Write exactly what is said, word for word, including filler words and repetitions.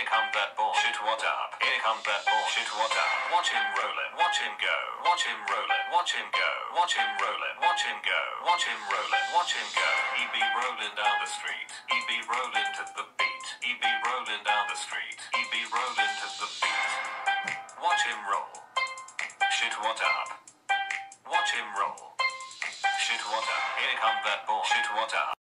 Here come that boy. Shit, what up? Here come that boy. Shit, what up? Watch him rollin'. Watch him go. Watch him rollin'. Watch him go. Watch him rollin'. Watch him go. Watch him rollin'. Watch him go. He be rollin' down the street. He be rollin' to the beat. He be rollin' down the street. He be rollin' to the beat. Watch him roll. Shit, what up? Watch him roll. Shit, what up? Here come that boy. Shit, what up?